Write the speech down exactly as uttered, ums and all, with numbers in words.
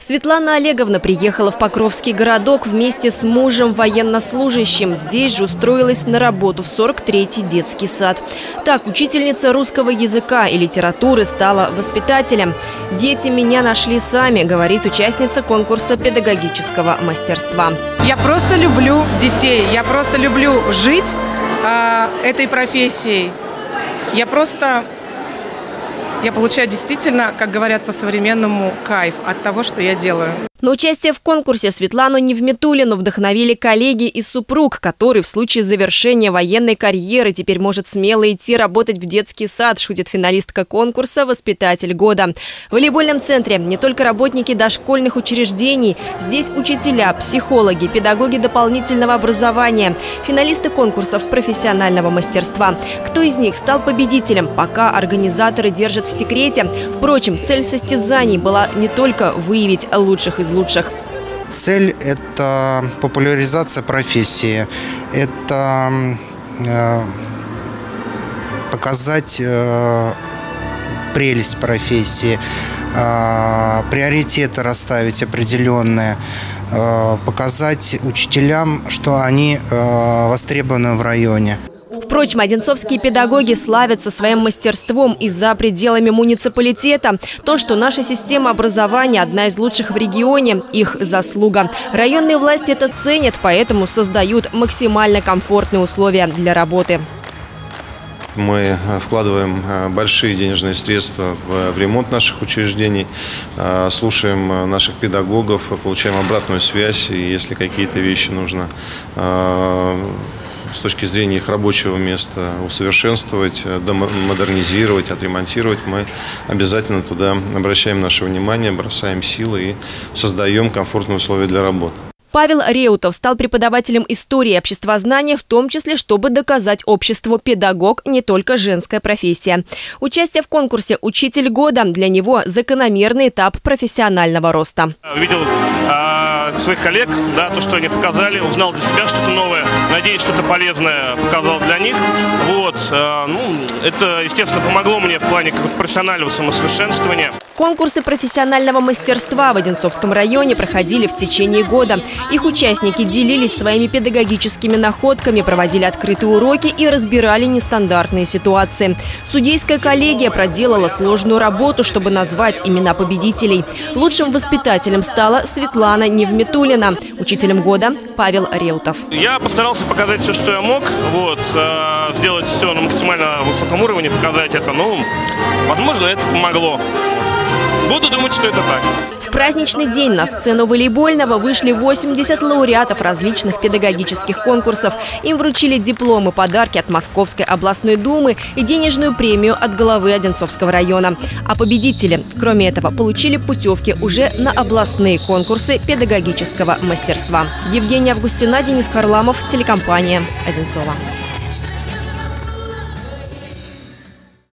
Светлана Олеговна приехала в Покровский городок вместе с мужем военнослужащим. Здесь же устроилась на работу в сорок третий детский сад. Так, учительница русского языка и литературы стала воспитателем. «Дети меня нашли сами», говорит участница конкурса педагогического мастерства. Я просто люблю детей, я просто люблю жить э, этой профессией. Я просто... Я получаю действительно, как говорят по-современному, кайф от того, что я делаю. На участие в конкурсе Светлану Невмитуллину вдохновили коллеги и супруг, который в случае завершения военной карьеры теперь может смело идти работать в детский сад, шутит финалистка конкурса «Воспитатель года». В волейбольном центре не только работники дошкольных учреждений, здесь учителя, психологи, педагоги дополнительного образования, финалисты конкурсов профессионального мастерства. Кто из них стал победителем, пока организаторы держат в секрете. Впрочем, цель состязаний была не только выявить лучших из лучших. Цель – это популяризация профессии, это э, показать э, прелесть профессии, э, приоритеты расставить определенные, э, показать учителям, что они э, востребованы в районе. Впрочем, одинцовские педагоги славятся своим мастерством и за пределами муниципалитета. То, что наша система образования одна из лучших в регионе – их заслуга. Районные власти это ценят, поэтому создают максимально комфортные условия для работы. Мы вкладываем большие денежные средства в ремонт наших учреждений, слушаем наших педагогов, получаем обратную связь, и если какие-то вещи нужно с точки зрения их рабочего места усовершенствовать, модернизировать, отремонтировать, мы обязательно туда обращаем наше внимание, бросаем силы и создаем комфортные условия для работы. Павел Реутов стал преподавателем истории и обществознания, в том числе, чтобы доказать обществу: педагог – не только женская профессия. Участие в конкурсе «Учитель года» для него – закономерный этап профессионального роста. Видел э, своих коллег, да, то, что они показали, узнал для себя что-то новое, надеюсь, что-то полезное показал для них. Вот, э, ну, это, естественно, помогло мне в плане профессионального самосовершенствования. Конкурсы профессионального мастерства в Одинцовском районе проходили в течение года. Их участники делились своими педагогическими находками, проводили открытые уроки и разбирали нестандартные ситуации. Судейская коллегия проделала сложную работу, чтобы назвать имена победителей. Лучшим воспитателем стала Светлана Невмитуллина, учителем года – Павел Реутов. Я постарался показать все, что я мог, вот, э, сделать все на максимально высоком уровне, показать это. Ну, возможно, это помогло. Буду думать, что это так. В праздничный день на сцену волейбольного вышли восемьдесят лауреатов различных педагогических конкурсов. Им вручили дипломы, подарки от Московской областной думы и денежную премию от главы Одинцовского района. А победители, кроме этого, получили путевки уже на областные конкурсы педагогического мастерства. Евгения Августина, Денис Харламов, телекомпания «Одинцова».